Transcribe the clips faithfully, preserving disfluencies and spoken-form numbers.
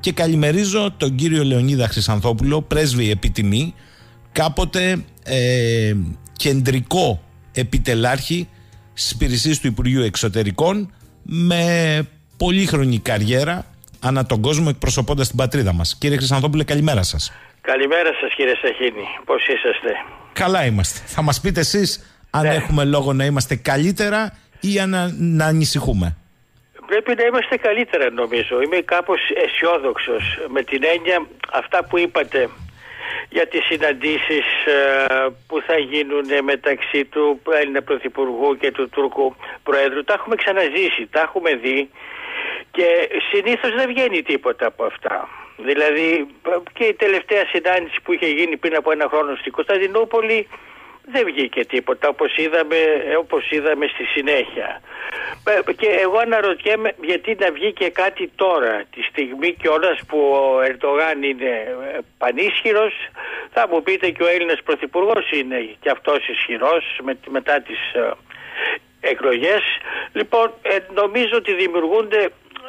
Και καλημερίζω τον κύριο Λεωνίδα Χρυσανθόπουλο, πρέσβη επιτιμή, κάποτε ε, κεντρικό επιτελάρχη στις υπηρεσίες του Υπουργείου Εξωτερικών, με πολύχρονη καριέρα ανά τον κόσμο, εκπροσωπώντας την πατρίδα μας. Κύριε Χρυσανθόπουλε, καλημέρα σας. Καλημέρα σας, κύριε Σαχίνη. Πώς είσαστε? Καλά είμαστε. Θα μας πείτε εσείς αν ναι. έχουμε λόγο να είμαστε καλύτερα ή να, να ανησυχούμε. Πρέπει να είμαστε καλύτερα, νομίζω. Είμαι κάπως αισιόδοξος με την έννοια αυτά που είπατε για τις συναντήσεις ε, που θα γίνουν μεταξύ του Έλληνα Πρωθυπουργού και του Τούρκου Προέδρου. Τα έχουμε ξαναζήσει, τα έχουμε δει και συνήθως δεν βγαίνει τίποτα από αυτά. Δηλαδή και η τελευταία συνάντηση που είχε γίνει πριν από ένα χρόνο στην Κωνσταντινούπολη δεν βγήκε τίποτα, όπως είδαμε, όπως είδαμε στη συνέχεια. Και εγώ αναρωτιέμαι γιατί να βγει και κάτι τώρα, τη στιγμή κιόλας που ο Ερντογάν είναι πανίσχυρος. Θα μου πείτε και ο Έλληνας Πρωθυπουργός είναι και αυτός ισχυρός με, μετά τις ε, εκλογές. Λοιπόν, ε, νομίζω ότι δημιουργούνται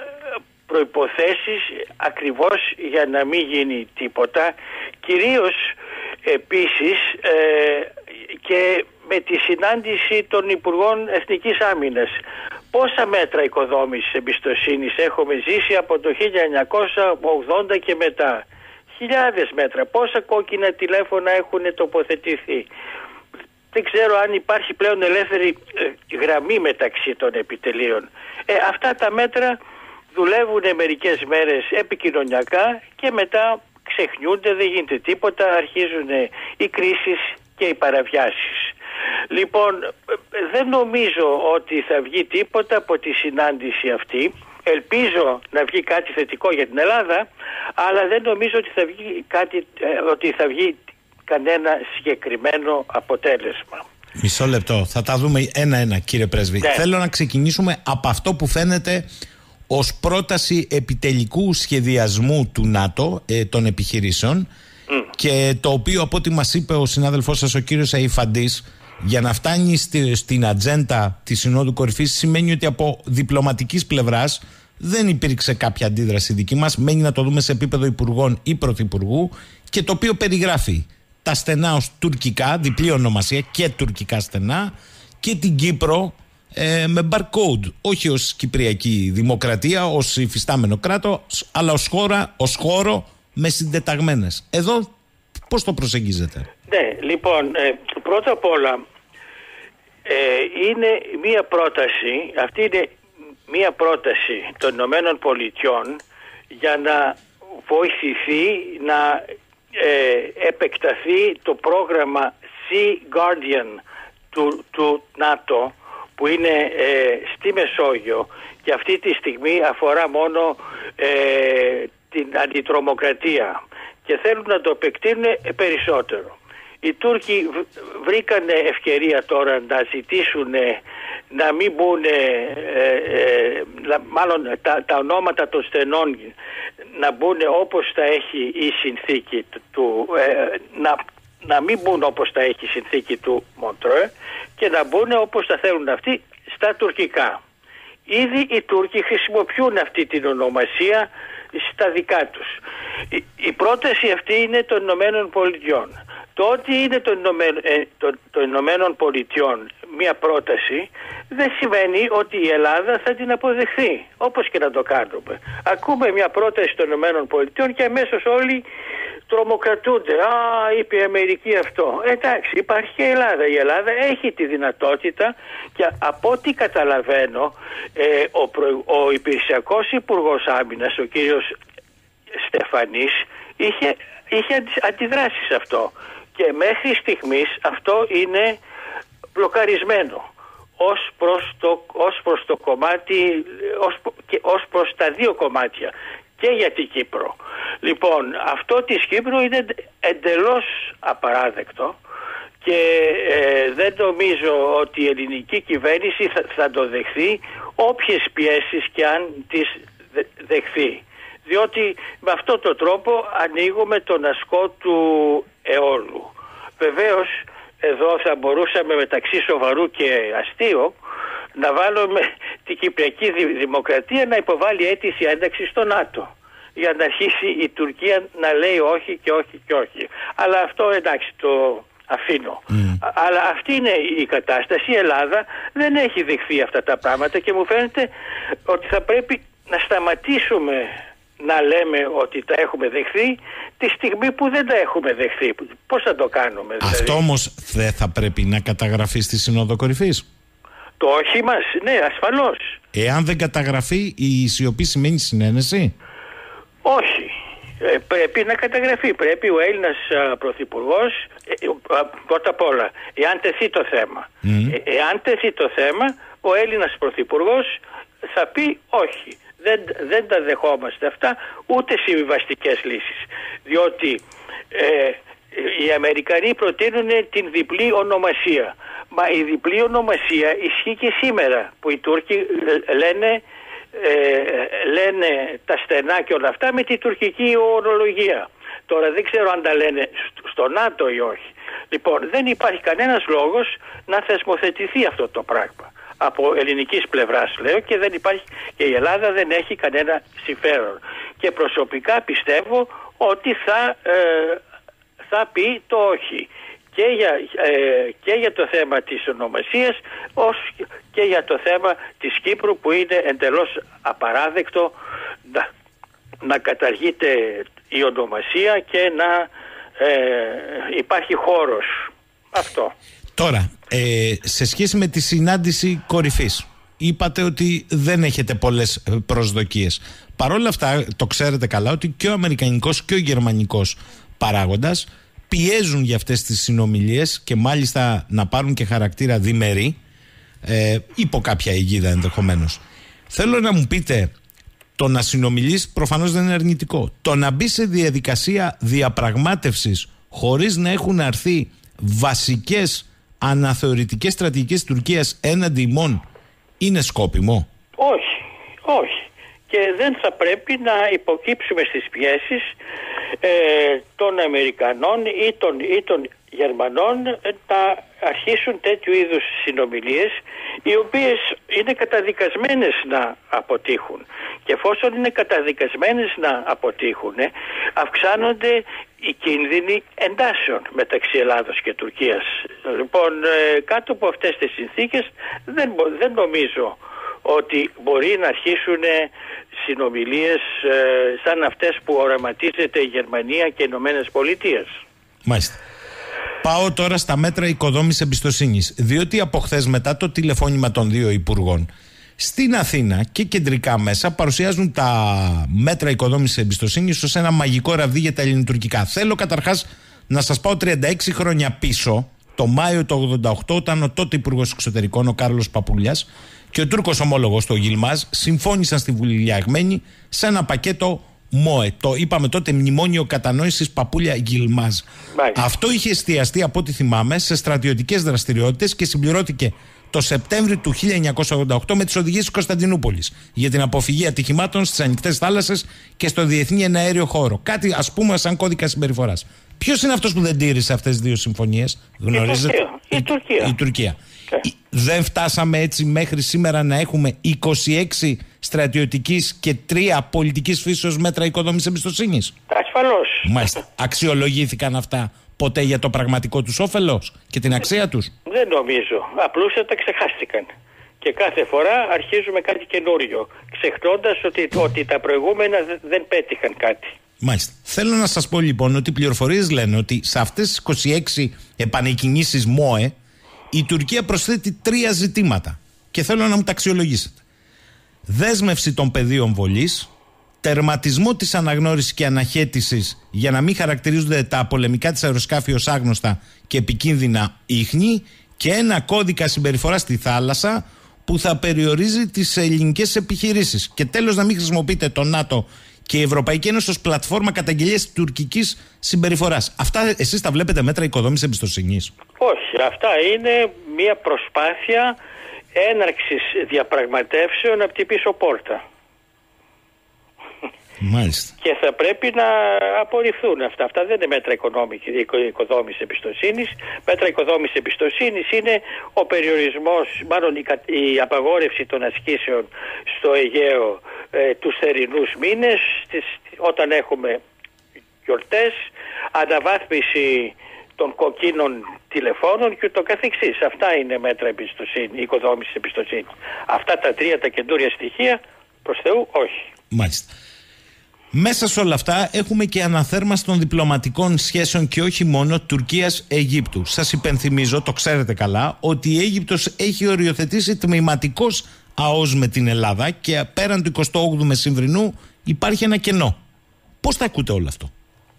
προϋποθέσεις ακριβώς για να μην γίνει τίποτα, κυρίως επίσης ε, και με τη συνάντηση των Υπουργών Εθνικής Άμυνας. Πόσα μέτρα οικοδόμησης εμπιστοσύνης έχουμε ζήσει από το χίλια εννιακόσια ογδόντα και μετά? Χιλιάδες μέτρα. Πόσα κόκκινα τηλέφωνα έχουν τοποθετηθεί? Δεν ξέρω αν υπάρχει πλέον ελεύθερη ε, γραμμή μεταξύ των επιτελείων. Ε, αυτά τα μέτρα δουλεύουν μερικές μέρες επικοινωνιακά και μετά ξεχνιούνται, δεν γίνεται τίποτα, αρχίζουν οι κρίσεις και οι παραβιάσεις. Λοιπόν, δεν νομίζω ότι θα βγει τίποτα από τη συνάντηση αυτή. Ελπίζω να βγει κάτι θετικό για την Ελλάδα, αλλά δεν νομίζω ότι θα βγει, κάτι, ότι θα βγει κανένα συγκεκριμένο αποτέλεσμα. Μισό λεπτό, θα τα δούμε ένα-ένα, κύριε Πρέσβη. Ναι. Θέλω να ξεκινήσουμε από αυτό που φαίνεται ως πρόταση επιτελικού σχεδιασμού του ΝΑΤΟ, ε, των επιχειρήσεων, mm. και το οποίο, από ό,τι μας είπε ο συνάδελφός σας ο κύριος Αϊφαντής, για να φτάνει στη, στην ατζέντα της Συνόδου Κορυφής, σημαίνει ότι από διπλωματικής πλευράς δεν υπήρξε κάποια αντίδραση δική μας. Μένει να το δούμε σε επίπεδο υπουργών ή πρωθυπουργού, και το οποίο περιγράφει τα στενά ως τουρκικά, διπλή ονομασία και τουρκικά στενά, και την Κύπρο Ε, με barcode, όχι ως Κυπριακή Δημοκρατία, ως υφιστάμενο κράτος, αλλά ως χώρα, ως χώρο με συντεταγμένες. Εδώ πώς το προσεγγίζετε? Ναι, λοιπόν, ε, πρώτα απ' όλα ε, είναι μία πρόταση, αυτή είναι μία πρόταση των Ηνωμένων Πολιτειών για να βοηθηθεί να ε, επεκταθεί το πρόγραμμα Sea Guardian του, του ΝΑΤΟ, που είναι ε, στη Μεσόγειο και αυτή τη στιγμή αφορά μόνο ε, την αντιτρομοκρατία και θέλουν να το επεκτείνουν περισσότερο. Οι Τούρκοι βρήκαν ευκαιρία τώρα να ζητήσουν να μην μπουν, ε, ε, μάλλον τα, τα ονόματα των στενών να μπουν όπως τα έχει η συνθήκη του, ε, να να μην μπουν όπως τα έχει η συνθήκη του Μοντρέ και να μπουν όπως τα θέλουν αυτοί στα τουρκικά. Ήδη οι Τούρκοι χρησιμοποιούν αυτή την ονομασία στα δικά τους. Η, η πρόταση αυτή είναι των Ηνωμένων Πολιτειών. Το ότι είναι των Ηνωμένων, ε, το, το Ηνωμένων Πολιτειών μια πρόταση δεν σημαίνει ότι η Ελλάδα θα την αποδεχθεί, όπως και να το κάνουμε. Ακούμε μια πρόταση των Ηνωμένων Πολιτειών και αμέσως όλοι τρομοκρατούνται. Α, είπε η Αμερική αυτό. Εντάξει, υπάρχει και η Ελλάδα. Η Ελλάδα έχει τη δυνατότητα και από ό,τι καταλαβαίνω ε, ο, προ, ο υπηρεσιακός υπουργός άμυνας, ο κύριος Στεφανής, είχε, είχε αντιδράσει σε αυτό. Και μέχρι στιγμής αυτό είναι μπλοκαρισμένο ως προς το, ως προς το κομμάτι, ως, και ως προς τα δύο κομμάτια και για την Κύπρο. Λοιπόν, αυτό της Κύπρου είναι εντελώς απαράδεκτο και ε, δεν νομίζω ότι η ελληνική κυβέρνηση θα, θα το δεχθεί, όποιες πιέσεις και αν τις δεχθεί. Διότι με αυτόν τον τρόπο ανοίγουμε τον ασκό του αιώλου. Βεβαίως εδώ θα μπορούσαμε μεταξύ σοβαρού και αστείου να βάλουμε την Κυπριακή Δημοκρατία να υποβάλει αίτηση ένταξη στο ΝΑΤΟ. για να αρχίσει η Τουρκία να λέει όχι και όχι και όχι. Αλλά αυτό εντάξει το αφήνω. Mm. Αλλά αυτή είναι η κατάσταση. Η Ελλάδα δεν έχει δεχθεί αυτά τα πράγματα και μου φαίνεται ότι θα πρέπει να σταματήσουμε να λέμε ότι τα έχουμε δεχθεί τη στιγμή που δεν τα έχουμε δεχθεί. Πώς θα το κάνουμε δηλαδή? Αυτό όμως δεν θα πρέπει να καταγραφεί στη Σύνοδο Κορυφής? Το όχι μας, ναι, ασφαλώς. Εάν δεν καταγραφεί, η σιωπή σημαίνει συνένεση? Όχι. Ε, πρέπει να καταγραφεί. Πρέπει ο Έλληνας α, Πρωθυπουργός, ε, α, πρώτα απ' όλα, εάν τεθεί το θέμα, mm. ε, εάν τεθεί το θέμα, ο Έλληνας Πρωθυπουργός θα πει όχι. Δεν, δεν τα δεχόμαστε αυτά, ούτε συμβιβαστικές λύσεις. Διότι ε, οι Αμερικανοί προτείνουν την διπλή ονομασία. Μα η διπλή ονομασία ισχύει και σήμερα, που οι Τούρκοι λένε, ε, λένε τα στενά και όλα αυτά με την τουρκική ορολογία. Τώρα δεν ξέρω αν τα λένε στο ΝΑΤΟ ή όχι. Λοιπόν, δεν υπάρχει κανένας λόγος να θεσμοθετηθεί αυτό το πράγμα. Από ελληνικής πλευράς λέω, και δεν υπάρχει, και η Ελλάδα δεν έχει κανένα συμφέρον. Και προσωπικά πιστεύω ότι θα, ε, θα πει το όχι. Και για, ε, και για το θέμα της ονομασίας, ως και για το θέμα της Κύπρου, που είναι εντελώς απαράδεκτο να, να καταργείται η ονομασία και να ε, υπάρχει χώρος. Αυτό. Τώρα, ε, σε σχέση με τη συνάντηση κορυφής, είπατε ότι δεν έχετε πολλές προσδοκίες. Παρ' όλα αυτά, το ξέρετε καλά ότι και ο αμερικανικός και ο γερμανικός παράγοντας πιέζουν για αυτές τις συνομιλίες και μάλιστα να πάρουν και χαρακτήρα διμερή, ε, υπό κάποια αιγίδα ενδεχομένως. Θέλω να μου πείτε, το να συνομιλείς προφανώς δεν είναι αρνητικό. Το να μπει σε διαδικασία διαπραγμάτευσης χωρίς να έχουν αρθεί βασικές αναθεωρητικές στρατηγικές της Τουρκίας έναντι ημών είναι σκόπιμο? Όχι, όχι. Και δεν θα πρέπει να υποκύψουμε στις πιέσεις ε, των Αμερικανών ή των, ή των Γερμανών να αρχίσουν τέτοιου είδους συνομιλίες, οι οποίες είναι καταδικασμένες να αποτύχουν. Και εφόσον είναι καταδικασμένες να αποτύχουν, αυξάνονται οι κίνδυνοι εντάσεων μεταξύ Ελλάδος και Τουρκίας. Λοιπόν, κάτω από αυτές τις συνθήκες δεν, δεν νομίζω ότι μπορεί να αρχίσουν συνομιλίες ε, σαν αυτές που οραματίζεται η Γερμανία και οι Ηνωμένες Πολιτείες. Μάλιστα. Πάω τώρα στα μέτρα οικοδόμησης εμπιστοσύνης, διότι από χθες, μετά το τηλεφώνημα των δύο υπουργών, στην Αθήνα και κεντρικά μέσα παρουσιάζουν τα μέτρα οικοδόμησης εμπιστοσύνης ως ένα μαγικό ραβδί για τα ελληνοτουρκικά. Θέλω καταρχάς να σας πάω τριάντα έξι χρόνια πίσω, το Μάιο του ογδόντα οκτώ, όταν ο τότε Υπουργός Εξωτερικών, ο Κάρλος Παπούλιας, και ο Τούρκος ομόλογος του Γιλμάζ συμφώνησαν στη Βουλιαγμένη σε ένα πακέτο ΜΟΕ. Το είπαμε τότε Μνημόνιο Κατανόησης Παπούλια-Γιλμάζ. Αυτό είχε εστιαστεί, από ό,τι θυμάμαι, σε στρατιωτικές δραστηριότητες και συμπληρώθηκε το Σεπτέμβριο του χίλια εννιακόσια ογδόντα οκτώ με τις οδηγίες της Κωνσταντινούπολης για την αποφυγή ατυχημάτων στις ανοιχτές θάλασσες και στο διεθνή εναέριο χώρο. Κάτι, ας πούμε, σαν κώδικα συμπεριφοράς. Ποιος είναι αυτός που δεν τήρησε αυτές τις δύο συμφωνίες? Γνωρίζετε? Η, η, η Τουρκία. Η Τουρκία. Okay. Δεν φτάσαμε έτσι μέχρι σήμερα να έχουμε είκοσι έξι στρατιωτικής και τρία πολιτικής φύσεως μέτρα οικοδόμησης εμπιστοσύνης? Ασφαλώς. Μάλιστα. Αξιολογήθηκαν αυτά ποτέ για το πραγματικό τους όφελος και την αξία τους? Δεν νομίζω. Απλούστατα ξεχάστηκαν. Και κάθε φορά αρχίζουμε κάτι καινούριο, ξεχνώντας ότι, ότι τα προηγούμενα δεν πέτυχαν κάτι. Μάλιστα. Θέλω να σας πω λοιπόν ότι οι πληροφορίες λένε ότι σε αυτές τις είκοσι έξι επανεκκινήσεις ΜΟΕ η Τουρκία προσθέτει τρία ζητήματα και θέλω να μου τα αξιολογήσετε. Δέσμευση των πεδίων βολής, τερματισμό της αναγνώρισης και αναχέτησης για να μην χαρακτηρίζονται τα πολεμικά της αεροσκάφη ως άγνωστα και επικίνδυνα ίχνη και ένα κώδικα συμπεριφοράς στη θάλασσα που θα περιορίζει τις ελληνικές επιχειρήσεις. Και τέλος, να μην χρησιμοποιείτε το ΝΑΤΟ και η Ευρωπαϊκή Ένωση ως πλατφόρμα καταγγελίας τουρκικής συμπεριφοράς. Αυτά εσείς τα βλέπετε μέτρα οικοδόμησης εμπιστοσύνης? Όχι. Αυτά είναι μια προσπάθεια έναρξης διαπραγματεύσεων από την πίσω πόρτα. Μάλιστα. Και θα πρέπει να απορριφθούν αυτά. Αυτά δεν είναι μέτρα οικοδόμησης εμπιστοσύνης. Μέτρα οικοδόμησης εμπιστοσύνης είναι ο περιορισμός, μάλλον η, η απαγόρευση των ασκήσεων στο Αιγαίο ε, τους θερινούς μήνες, στις, όταν έχουμε γιορτές, αναβάθμιση των κοκκίνων τηλεφώνων και ούτω καθεξής. Αυτά είναι μέτρα εμπιστοσύνη, οικοδόμησης εμπιστοσύνης. Αυτά τα τρία τα καινούρια στοιχεία, προς Θεού, όχι. Μάλιστα. Μέσα σε όλα αυτά έχουμε και αναθέρμανση των διπλωματικών σχέσεων και όχι μόνο Τουρκίας-Αιγύπτου. Σας υπενθυμίζω, το ξέρετε καλά, ότι η Αίγυπτος έχει οριοθετήσει τμηματικός ΑΟΣ με την Ελλάδα και πέραν του εικοστού όγδοου Μεσημβρινού υπάρχει ένα κενό. Πώς τα ακούτε όλο αυτό?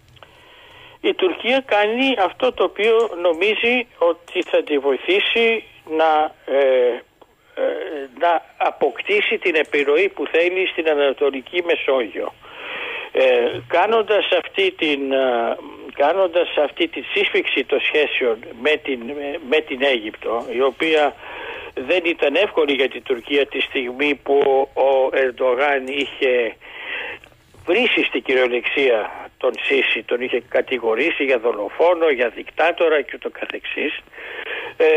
Η Τουρκία κάνει αυτό το οποίο νομίζει ότι θα τη βοηθήσει να, ε, ε, να αποκτήσει την επιρροή που θέλει στην Ανατολική Μεσόγειο. Ε, κάνοντας αυτή την, ε, κάνοντας αυτή τη σύσφυξη των σχέσεων με την, με την Αίγυπτο, η οποία δεν ήταν εύκολη για την Τουρκία τη στιγμή που ο Ερντογάν είχε βρήσει στην κυριολεξία τον Σίση, τον είχε κατηγορήσει για δολοφόνο, για δικτάτορα και ούτω καθεξής. Ε,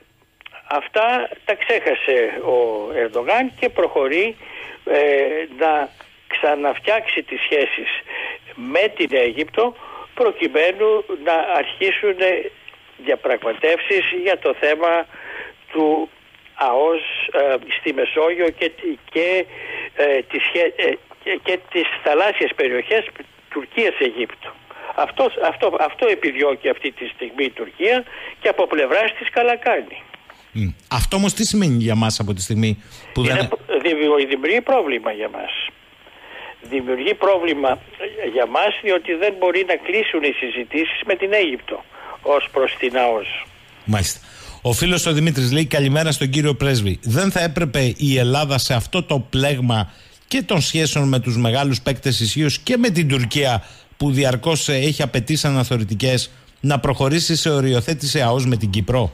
αυτά τα ξέχασε ο Ερντογάν και προχωρεί ε, να ξαναφτιάξει τις σχέσεις με την Αίγυπτο προκειμένου να αρχίσουν διαπραγματεύσεις για το θέμα του ΑΟΣ ε, στη Μεσόγειο και, και, ε, τις, ε, και, και τις θαλάσσιες περιοχές Τουρκίας-Αιγύπτου. Αυτό, αυτό, αυτό επιδιώκει αυτή τη στιγμή η Τουρκία και από πλευράς της καλά κάνει. Mm. Αυτό όμως τι σημαίνει για μας από τη στιγμή που Είναι, δεν... Δημιουργεί πρόβλημα για μας. Δημιουργεί πρόβλημα για μας διότι δεν μπορεί να κλείσουν οι συζητήσεις με την Αίγυπτο ως προς την ΑΟΣ. Μάλιστα. Ο φίλος ο Δημήτρης λέει καλημέρα στον κύριο Πρέσβη. Δεν θα έπρεπε η Ελλάδα σε αυτό το πλέγμα και των σχέσεων με τους μεγάλους παίκτες ισχύως και με την Τουρκία που διαρκώς έχει απαιτήσει αναθεωρητικές να προχωρήσει σε οριοθέτηση ΑΟΣ με την Κύπρο?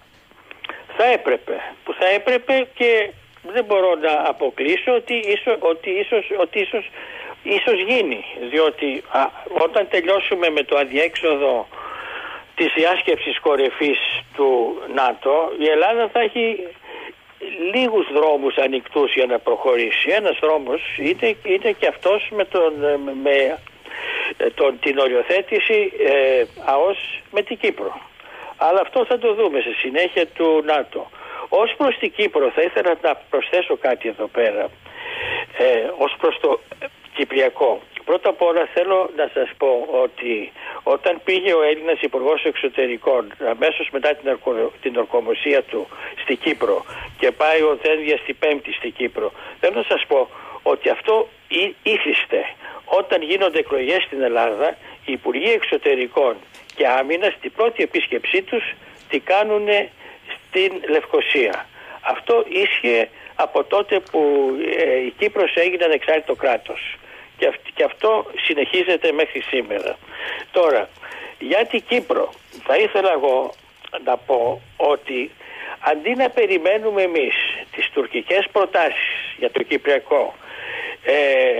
Θα έπρεπε. Που θα έπρεπε και δεν μπορώ να αποκλείσω ότι ίσως, ότι ίσως, ότι ίσως, ίσως γίνει. Διότι α, όταν τελειώσουμε με το αδιέξοδο της διάσκεψης κορυφής του ΝΑΤΟ, η Ελλάδα θα έχει λίγους δρόμους ανοιχτούς για να προχωρήσει. Ένας δρόμος είναι, είναι και αυτός με, τον, με τον, την οριοθέτηση ε, ΑΟΣ με την Κύπρο. Αλλά αυτό θα το δούμε στη συνέχεια του ΝΑΤΟ. Ως προς την Κύπρο θα ήθελα να προσθέσω κάτι εδώ πέρα. Ε, ως προς το Κυπριακό. Πρώτα απ' όλα θέλω να σας πω ότι όταν πήγε ο Έλληνας Υπουργός Εξωτερικών αμέσως μετά την, ορκο, την ορκομοσία του στη Κύπρο και πάει ο Δένδιας στην Πέμπτη στη Κύπρο, θέλω να σας πω ότι αυτό ήθιστε. Όταν γίνονται εκλογές στην Ελλάδα, οι Υπουργοί Εξωτερικών και Άμυνας την πρώτη επίσκεψή τους τη κάνουν στην Λευκοσία. Αυτό ίσχυε από τότε που ε, η Κύπρος έγινε ανεξάρτητο κράτος. Και, και αυτό συνεχίζεται μέχρι σήμερα. Τώρα, για την Κύπρο θα ήθελα εγώ να πω ότι αντί να περιμένουμε εμείς τις τουρκικές προτάσεις για το Κυπριακό ε,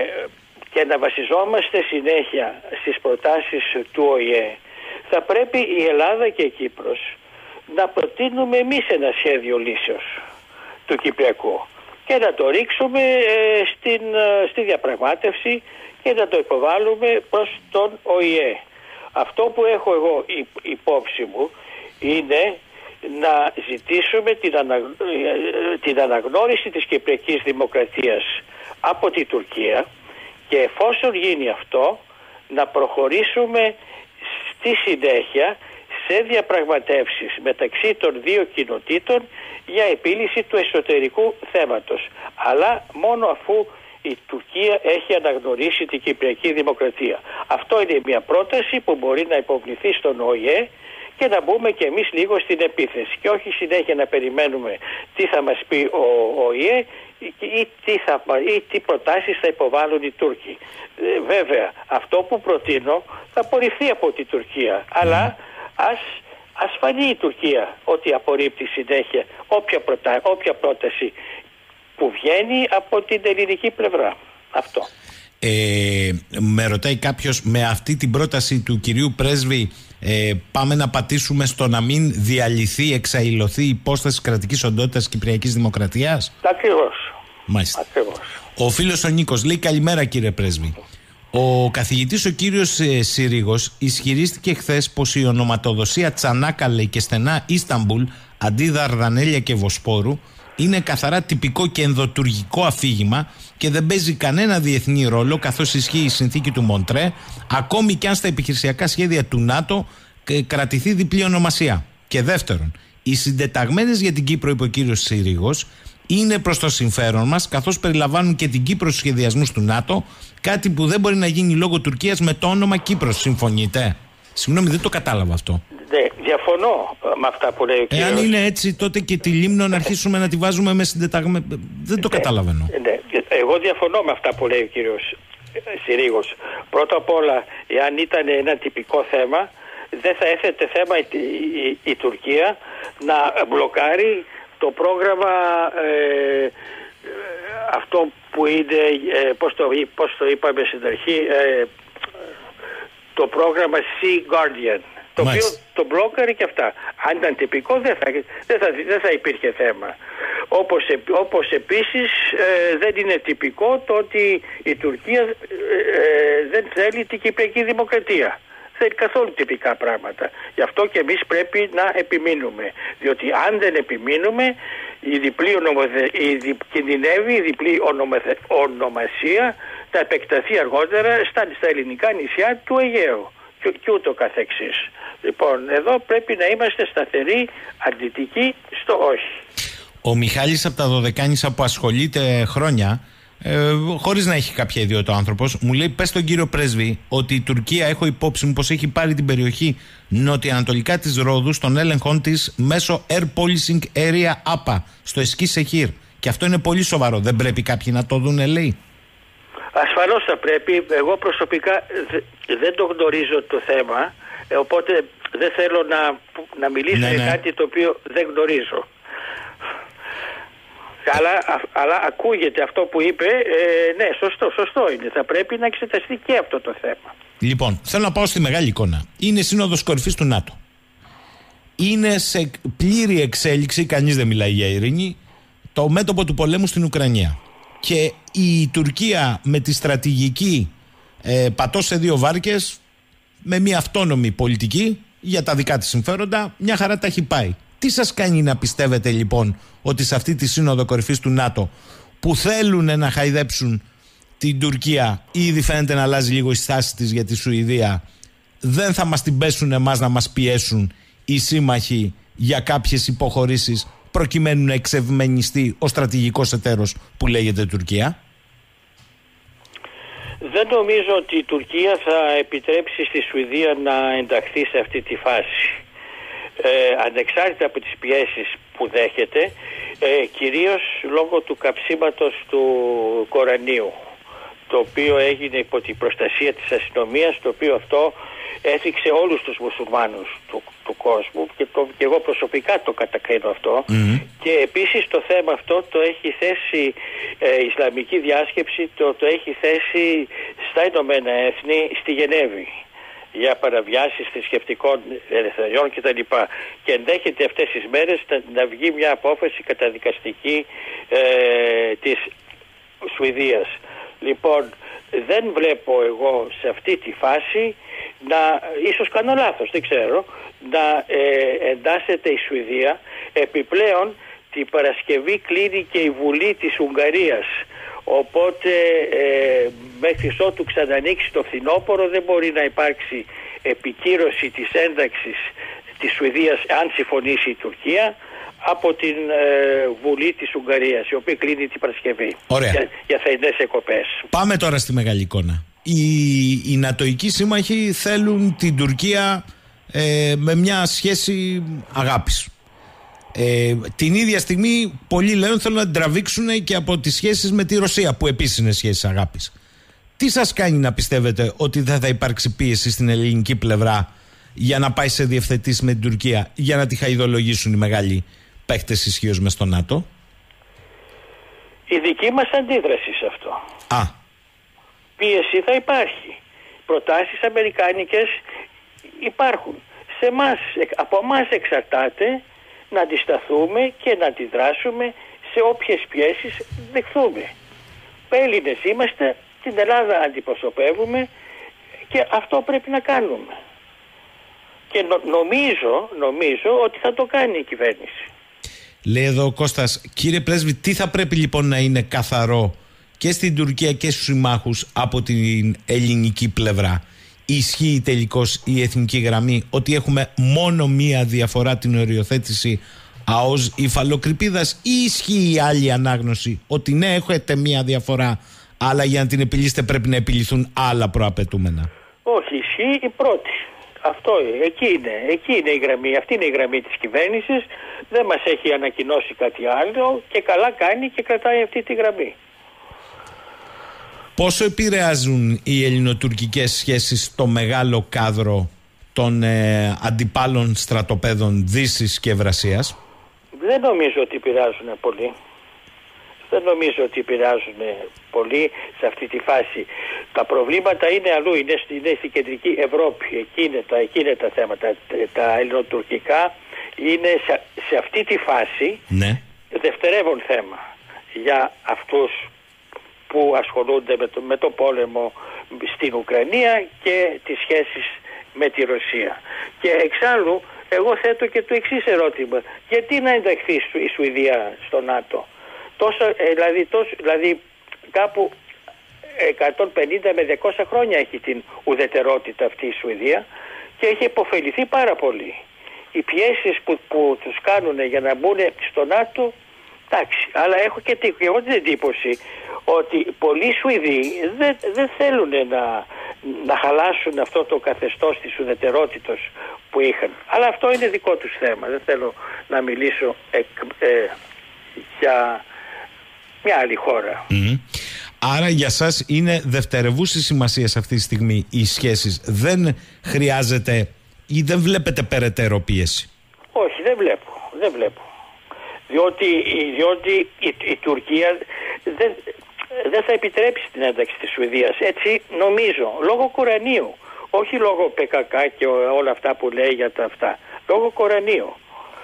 και να βασιζόμαστε συνέχεια στις προτάσεις του ΟΗΕ, θα πρέπει η Ελλάδα και η Κύπρος να προτείνουμε εμείς ένα σχέδιο λύσεως του Κυπριακού και να το ρίξουμε ε, στην, ε, στη διαπραγμάτευση και να το υποβάλουμε προς τον ΟΗΕ. Αυτό που έχω εγώ υπόψη μου είναι να ζητήσουμε την, ανα, την αναγνώριση της Κυπριακής Δημοκρατίας από την Τουρκία και εφόσον γίνει αυτό να προχωρήσουμε στη συνέχεια σε διαπραγματεύσεις μεταξύ των δύο κοινοτήτων για επίλυση του εσωτερικού θέματος. Αλλά μόνο αφού η Τουρκία έχει αναγνωρίσει την Κυπριακή Δημοκρατία. Αυτό είναι μια πρόταση που μπορεί να υποβληθεί στον ΟΗΕ και να μπούμε και εμείς λίγο στην επίθεση και όχι συνέχεια να περιμένουμε τι θα μας πει ο ΟΗΕ ή τι, θα, ή τι προτάσεις θα υποβάλουν οι Τούρκοι. Ε, βέβαια, αυτό που προτείνω θα απορριφθεί από την Τουρκία, αλλά ας, ας φανεί η Τουρκία ότι απορρίπτει συνέχεια όποια, προτα, όποια πρόταση που βγαίνει από την ελληνική πλευρά. Αυτό. Ε, με ρωτάει κάποιος, με αυτή την πρόταση του κυρίου πρέσβη ε, πάμε να πατήσουμε στο να μην διαλυθεί, εξαϊλωθεί η υπόσταση κρατικής οντότητας Κυπριακής Δημοκρατίας? Ακριβώς. Μάλιστα. Ακριβώς. Ο φίλος ο Νίκος λέει: καλημέρα κύριε πρέσβη. Ο καθηγητής ο κύριος ε, Συρίγος ισχυρίστηκε χθες πως η ονοματοδοσία Τσανάκαλε και στενά Ίσταμπουλ αντί Δαρδανέλια και Βοσπόρου είναι καθαρά τυπικό και ενδοτουργικό αφήγημα και δεν παίζει κανένα διεθνή ρόλο, καθώς ισχύει η συνθήκη του Μοντρέ, ακόμη και αν στα επιχειρησιακά σχέδια του ΝΑΤΟ κρατηθεί διπλή ονομασία. Και δεύτερον, οι συντεταγμένες για την Κύπρο, είπε ο κύριος Συρίγος, είναι προς το συμφέρον μας, καθώς περιλαμβάνουν και την Κύπρο στους σχεδιασμούς του ΝΑΤΟ, κάτι που δεν μπορεί να γίνει λόγω Τουρκίας με το όνομα Κύπρος. Συμφωνείτε? Συγγνώμη, δεν το κατάλαβα αυτό. Ναι, διαφωνώ με αυτά που λέει ο κύριος. Εάν είναι έτσι, τότε και τη Λίμνο να αρχίσουμε να τη βάζουμε με συντεταγμένα. Δεν το ναι, καταλαβαίνω. Ναι. Εγώ διαφωνώ με αυτά που λέει ο κύριος Συρίγος. Πρώτα απ' όλα, εάν ήταν ένα τυπικό θέμα, δεν θα έθετε θέμα η, η, η Τουρκία να μπλοκάρει το πρόγραμμα ε, αυτό που είναι, ε, πώς, το, πώς το είπαμε στην αρχή, ε, το πρόγραμμα Sea Guardian, το οποίο το μπλόκαρε και αυτά. Αν ήταν τυπικό δεν θα, δεν θα, δεν θα υπήρχε θέμα. Όπως, όπως επίσης ε, δεν είναι τυπικό το ότι η Τουρκία ε, ε, δεν θέλει την Κυπριακή Δημοκρατία. Θέλει καθόλου τυπικά πράγματα. Γι' αυτό και εμείς πρέπει να επιμείνουμε. Διότι αν δεν επιμείνουμε, η διπλή ονοmoθε... η δι... κινδυνεύει η διπλή ονοmoθε... ονομασία να επεκταθεί αργότερα στα, στα ελληνικά νησιά του Αιγαίου και, και ούτω καθεξής. Λοιπόν, εδώ πρέπει να είμαστε σταθεροί, αρνητικοί στο όχι. Ο Μιχάλης από τα Δωδεκάνησα που ασχολείται χρόνια, ε, χωρίς να έχει κάποια ιδιότητα ο άνθρωπος, μου λέει: πες στον κύριο πρέσβη ότι η Τουρκία, έχω υπόψη μου πως έχει πάρει την περιοχή νοτιοανατολικά της Ρόδου στον έλεγχό της μέσω Air Policing Area άπα στο Εσκή Σεχίρ. Και αυτό είναι πολύ σοβαρό. Δεν πρέπει κάποιοι να το δουν, λέει? Ασφαλώς θα πρέπει. Εγώ προσωπικά δεν το γνωρίζω το θέμα, οπότε δεν θέλω να, να μιλήσω ναι, για ναι. κάτι το οποίο δεν γνωρίζω. Αλλά, αλλά ακούγεται αυτό που είπε, ε, ναι, σωστό, σωστό είναι. Θα πρέπει να εξεταστεί και αυτό το θέμα. Λοιπόν, θέλω να πάω στη μεγάλη εικόνα. Είναι σύνοδος κορυφής του ΝΑΤΟ. Είναι σε πλήρη εξέλιξη, κανείς δεν μιλάει για ειρήνη, το μέτωπο του πολέμου στην Ουκρανία. Και η Τουρκία με τη στρατηγική ε, πατώ σε δύο βάρκες, με μια αυτόνομη πολιτική για τα δικά της συμφέροντα, μια χαρά τα έχει πάει. Τι σας κάνει να πιστεύετε λοιπόν ότι σε αυτή τη σύνοδο κορυφής του ΝΑΤΟ, που θέλουν να χαϊδέψουν την Τουρκία, ήδη φαίνεται να αλλάζει λίγο η στάση της για τη Σουηδία, δεν θα μας την πέσουν εμάς να μας πιέσουν οι σύμμαχοι για κάποιες υποχωρήσεις προκειμένου να εξευμενιστεί ο στρατηγικός εταίρος που λέγεται Τουρκία? Δεν νομίζω ότι η Τουρκία θα επιτρέψει στη Σουηδία να ενταχθεί σε αυτή τη φάση. Ε, ανεξάρτητα από τις πιέσεις που δέχεται, ε, κυρίως λόγω του καψίματος του Κορανίου, το οποίο έγινε υπό την προστασία της αστυνομίας, το οποίο αυτό έθιξε όλους τους μουσουλμάνους του, του κόσμου και, το, και εγώ προσωπικά το κατακρίνω αυτό. Mm-hmm. Και επίσης το θέμα αυτό το έχει θέσει ε, η Ισλαμική διάσκεψη, το, το έχει θέσει στα Ηνωμένα Έθνη στη Γενέβη για παραβιάσεις θρησκευτικών ελευθεριών κτλ. Και ενδέχεται αυτές τις μέρες να, να βγει μια απόφαση καταδικαστική ε, της Σουηδίας. Λοιπόν, δεν βλέπω εγώ σε αυτή τη φάση να, ίσως κάνω λάθος, δεν ξέρω, να ε, εντάσσεται η Σουηδία. Επιπλέον την Παρασκευή κλείνει και η Βουλή της Ουγγαρίας, οπότε ε, μέχρι ότου ξανανοίξει το φθινόπωρο δεν μπορεί να υπάρξει επικύρωση της ένταξης της Σουηδίας, αν συμφωνήσει η Τουρκία, από την ε, Βουλή της Ουγγαρίας, η οποία κλείνει την Παρασκευή. Ωραία. για, για θερινές εκοπές. Πάμε τώρα στη μεγάλη εικόνα. Οι, οι νατοικοί σύμμαχοι θέλουν την Τουρκία ε, με μια σχέση αγάπης. Ε, την ίδια στιγμή πολλοί λένε θέλουν να την τραβήξουν και από τις σχέσεις με τη Ρωσία, που επίσης είναι σχέσεις αγάπης. Τι σας κάνει να πιστεύετε ότι δεν θα υπάρξει πίεση στην ελληνική πλευρά για να πάει σε διευθετήσεις με την Τουρκία, για να τη χαϊδολογήσουν οι μεγάλοι παίκτες ισχύως μες στο ΝΑΤΟ? Η δική μας αντίδραση σε αυτό. Α. πίεση θα υπάρχει. Προτάσεις αμερικάνικες υπάρχουν. Σε μας, από εμάς εξαρτάται να αντισταθούμε και να αντιδράσουμε σε όποιες πιέσεις δεχθούμε. Έλληνες είμαστε, την Ελλάδα αντιπροσωπεύουμε και αυτό πρέπει να κάνουμε. Και νο, νομίζω, νομίζω ότι θα το κάνει η κυβέρνηση. Λέει εδώ ο Κώστας, κύριε Πρέσβη, τι θα πρέπει λοιπόν να είναι καθαρό και στην Τουρκία και στους συμμάχους από την ελληνική πλευρά? Ισχύει τελικώς η εθνική γραμμή ότι έχουμε μόνο μία διαφορά, την οριοθέτηση ΑΟΣ υφαλοκρηπίδας, ή ισχύει η άλλη ανάγνωση ότι ναι, έχετε μία διαφορά, αλλά για να την επιλύσετε πρέπει να επιληθούν άλλα προαπαιτούμενα? Όχι, ισχύει η πρώτη. Αυτό εκεί είναι, εκεί είναι η γραμμή, αυτή είναι η γραμμή της κυβέρνησης. Δεν μας έχει ανακοινώσει κάτι άλλο και καλά κάνει και κρατάει αυτή τη γραμμή. Πόσο επηρεάζουν οι ελληνοτουρκικές σχέσεις στο μεγάλο κάδρο των ε, αντιπάλων στρατοπέδων Δύσης και Ευρασίας? Δεν νομίζω ότι επηρεάζουν πολύ. Δεν νομίζω ότι επηρεάζουν πολύ σε αυτή τη φάση. Τα προβλήματα είναι αλλού, είναι στην, είναι στην κεντρική Ευρώπη. Εκεί είναι τα, εκεί είναι τα θέματα. Τα ελληνοτουρκικά είναι σε, σε αυτή τη φάση, ναι, δευτερεύον θέμα για αυτούς που ασχολούνται με το, με το πόλεμο στην Ουκρανία και τις σχέσεις με τη Ρωσία. Και εξάλλου εγώ θέτω και το εξής ερώτημα. Γιατί να ενταχθεί η Σουηδία στο ΝΑΤΟ? Τόσο, δηλαδή, τόσο, δηλαδή κάπου εκατόν πενήντα με διακόσια χρόνια έχει την ουδετερότητα αυτή η Σουηδία και έχει υποφεληθεί πάρα πολύ. Οι πιέσεις που, που τους κάνουν για να μπουν στο ΝΑΤΟ, εντάξει, αλλά έχω και, και εγώ την εντύπωση ότι πολλοί Σουηδοί δεν, δεν θέλουν να, να χαλάσουν αυτό το καθεστώς της ουδετερότητας που είχαν. Αλλά αυτό είναι δικό τους θέμα. Δεν θέλω να μιλήσω εκ, ε, για μια άλλη χώρα. Mm. Άρα για σας είναι δευτερευούση σημασία αυτή τη στιγμή οι σχέσεις. Δεν χρειάζεται ή δεν βλέπετε περαιτέρω πίεση? Όχι, δεν βλέπω. Δεν βλέπω. Διότι, διότι η, η Τουρκία δεν, δεν θα επιτρέψει την ένταξη της Σουηδίας. Έτσι νομίζω. Λόγω Κορανίου. Όχι λόγω ΠΚΚ και όλα αυτά που λέει για τα αυτά. Λόγω Κορανίου.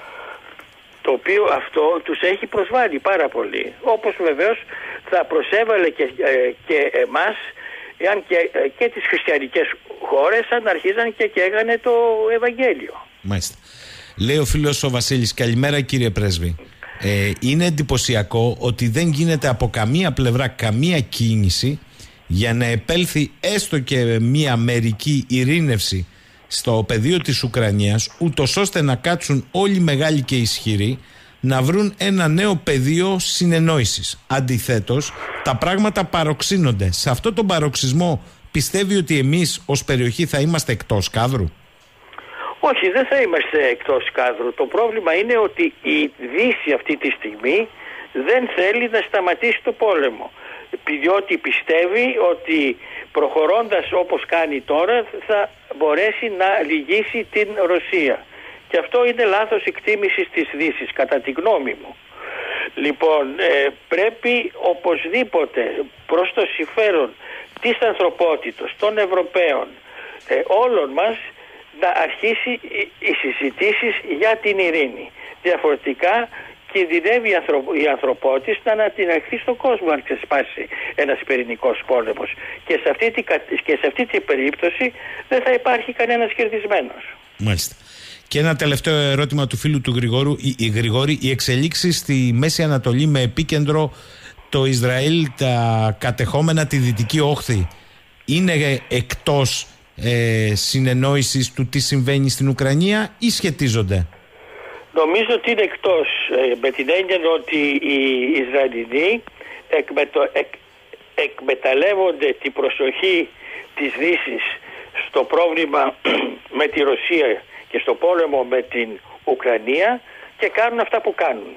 Το οποίο αυτό τους έχει προσβάλει πάρα πολύ. Όπως βεβαίως θα προσέβαλε και, ε, και εμάς, εάν και, ε, και τις χριστιανικές χώρες, αν αρχίζαν και καίγανε το Ευαγγέλιο. Μάλιστα. Λέει ο φίλος ο Βασίλης, καλημέρα κύριε Πρέσβη. Ε, είναι εντυπωσιακό ότι δεν γίνεται από καμία πλευρά καμία κίνηση για να επέλθει έστω και μία μερική ειρήνευση στο πεδίο της Ουκρανίας, ούτως ώστε να κάτσουν όλοι οι μεγάλοι και ισχυροί να βρουν ένα νέο πεδίο συνεννόησης. Αντιθέτως, τα πράγματα παροξύνονται. Σε αυτόν τον παροξισμό πιστεύει ότι εμείς ως περιοχή θα είμαστε εκτός κάδρου? Όχι, δεν θα είμαστε εκτός κάδρου. Το πρόβλημα είναι ότι η Δύση αυτή τη στιγμή δεν θέλει να σταματήσει το πόλεμο. Διότι πιστεύει ότι προχωρώντας όπως κάνει τώρα θα μπορέσει να λυγίσει την Ρωσία. Και αυτό είναι λάθος εκτίμησης της Δύσης, κατά τη γνώμη μου. Λοιπόν, ε, πρέπει οπωσδήποτε προς το συμφέρον της ανθρωπότητας, των Ευρωπαίων, ε, όλων μας, να αρχίσει οι συζητήσεις για την ειρήνη. Διαφορετικά κινδυνεύει η, ανθρω... η ανθρωπότητα να την ανοιχθεί στον κόσμο αν ξεσπάσει ένας πυρηνικός πόλεμος. Και σε, αυτή τη... και σε αυτή την περίπτωση δεν θα υπάρχει κανένας κερδισμένος. Μάλιστα. Και ένα τελευταίο ερώτημα του φίλου του Γρηγόρου. Η, η Γρηγόρη, οι εξελίξεις στη Μέση Ανατολή με επίκεντρο το Ισραήλ, τα κατεχόμενα τη Δυτική Όχθη, είναι εκτός ε, συνεννόησης του τι συμβαίνει στην Ουκρανία ή σχετίζονται? Νομίζω ότι είναι εκτός, ε, με την έννοια ότι οι Ισραηλινοί εκμετω, εκ, εκμεταλλεύονται την προσοχή της Δύσης στο πρόβλημα με τη Ρωσία και στο πόλεμο με την Ουκρανία και κάνουν αυτά που κάνουν.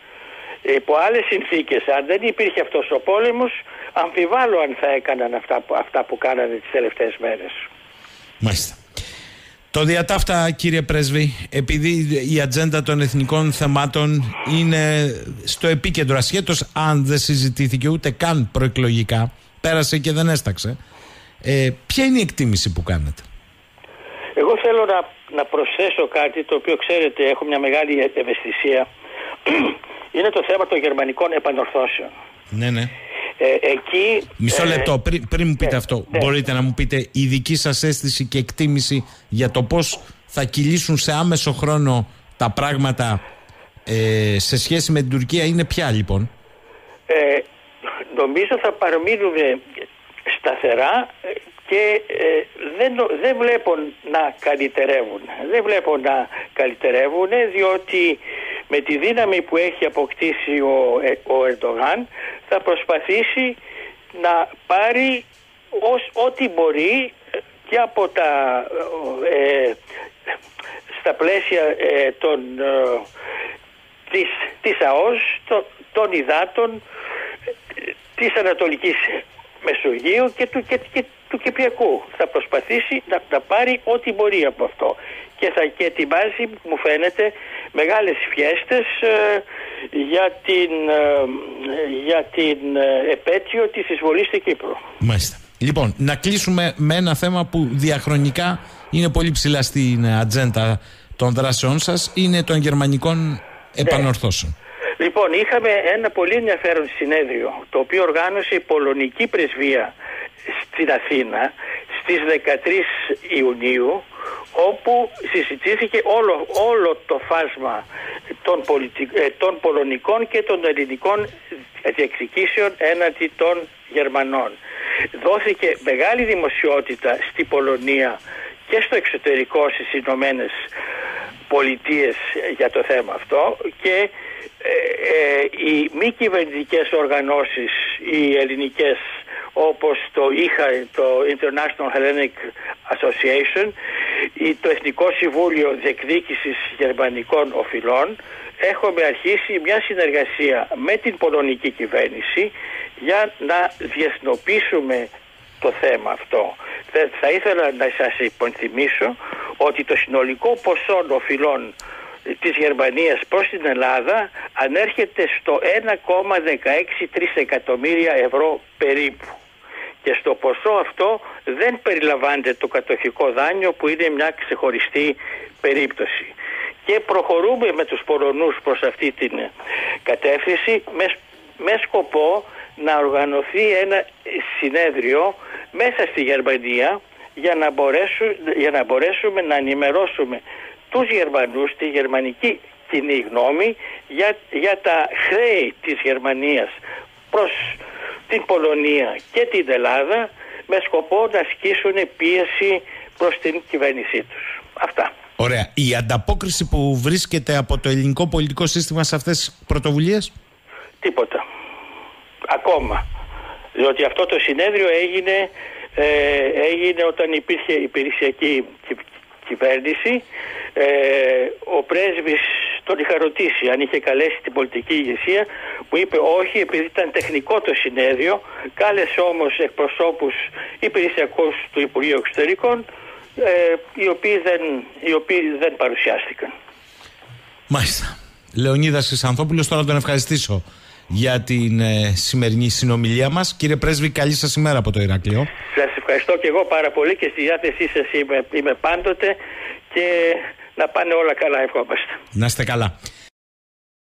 Υπό άλλες συνθήκες, αν δεν υπήρχε αυτός ο πόλεμος, αμφιβάλλω αν θα έκαναν αυτά που, αυτά που κάνανε τις τελευταίες μέρες. Μάλιστα. Το διατάφτα, κύριε Πρέσβη, επειδή η ατζέντα των εθνικών θεμάτων είναι στο επίκεντρο, ασχέτως αν δεν συζητήθηκε ούτε καν προεκλογικά, πέρασε και δεν έσταξε. Ε, ποια είναι η εκτίμηση που κάνετε? Εγώ θέλω να, να προσθέσω κάτι το οποίο, ξέρετε, έχω μια μεγάλη ευαισθησία. Είναι το θέμα των γερμανικών επανορθώσεων. Ναι, ναι. Ε, εκεί, Μισό λεπτό, ε, πριν, πριν μου πείτε ναι, αυτό, ναι. μπορείτε να μου πείτε η δική σας αίσθηση και εκτίμηση για το πώς θα κυλήσουν σε άμεσο χρόνο τα πράγματα ε, σε σχέση με την Τουρκία, είναι ποια λοιπόν? Ε, νομίζω θα παραμείνουμε σταθερά και ε, δεν, δεν βλέπω να καλυτερεύουν. Δεν βλέπω να καλυτερεύουν, διότι με τη δύναμη που έχει αποκτήσει ο, ο Ερντογάν θα προσπαθήσει να πάρει ως, ό,τι μπορεί και από τα ε, στα πλαίσια ε, των, ε, της, της ΑΟΣ, το, των υδάτων ε, της Ανατολικής Μεσογείου και του, και, και, του Κυπριακού. Θα προσπαθήσει να, να πάρει ό,τι μπορεί από αυτό και θα και ετοιμάζει, μου φαίνεται, μεγάλες φιέστες ε, για την, ε, για την ε, επέτειο της εισβολής στην Κύπρο. Μάλιστα. Λοιπόν, να κλείσουμε με ένα θέμα που διαχρονικά είναι πολύ ψηλά στην ατζέντα των δράσεών σας, είναι των γερμανικών επανορθώσεων. Ναι. Λοιπόν, είχαμε ένα πολύ ενδιαφέρον συνέδριο, το οποίο οργάνωσε η Πολωνική Πρεσβεία στην Αθήνα στις δεκατρείς Ιουνίου, όπου συζητήθηκε όλο, όλο το φάσμα των, πολιτικ... των πολωνικών και των ελληνικών διεκδικήσεων έναντι των Γερμανών. Δόθηκε μεγάλη δημοσιότητα στη Πολωνία και στο εξωτερικό στις Ηνωμένες Πολιτείες για το θέμα αυτό και ε, ε, οι μη κυβερνητικές οργανώσεις, οι ελληνικές, όπως το είχα, το International Hellenic Association, το Εθνικό Συμβούλιο Διεκδίκησης Γερμανικών Οφειλών, έχουμε αρχίσει μια συνεργασία με την πολωνική κυβέρνηση για να διεθνοποιήσουμε το θέμα αυτό. Θα ήθελα να σας υπενθυμίσω ότι το συνολικό ποσό οφειλών της Γερμανίας προς την Ελλάδα ανέρχεται στο ένα κόμμα δεκαέξι τρισεκατομμύρια ευρώ περίπου. Και στο ποσό αυτό δεν περιλαμβάνεται το κατοχικό δάνειο, που είναι μια ξεχωριστή περίπτωση. Και προχωρούμε με τους Πολωνούς προς αυτή την κατεύθυνση με, με σκοπό να οργανωθεί ένα συνέδριο μέσα στη Γερμανία για να, μπορέσουμε, για να μπορέσουμε να ενημερώσουμε τους Γερμανούς, τη γερμανική κοινή γνώμη για, για τα χρέη της Γερμανίας προς την Πολωνία και την Ελλάδα, με σκοπό να ασκήσουν πίεση προς την κυβέρνησή τους. Αυτά. Ωραία. Η ανταπόκριση που βρίσκεται από το ελληνικό πολιτικό σύστημα σε αυτές τις πρωτοβουλίες? Τίποτα. Ακόμα. Διότι αυτό το συνέδριο έγινε, ε, έγινε όταν υπήρχε υπηρεσιακή κυβέρνηση. Ε, ο πρέσβης τον είχα ρωτήσει αν είχε καλέσει την πολιτική ηγεσία, μου είπε όχι, επειδή ήταν τεχνικό το συνέδριο. Κάλεσε όμως εκπροσώπους υπηρεσιακούς του Υπουργείου Εξωτερικών, ε, οι, οποίοι δεν, οι οποίοι δεν παρουσιάστηκαν. Μάλιστα. Λεωνίδας Χρυσανθόπουλος, τώρα τον ευχαριστήσω για την ε, σημερινή συνομιλία μας. Κύριε Πρέσβη, καλή σας ημέρα από το Ηράκλειο. Σας ευχαριστώ και εγώ πάρα πολύ και στη διάθεσή σας είμαι, είμαι πάντοτε, και να πάνε όλα καλά, ευχόμαστε. Να είστε καλά.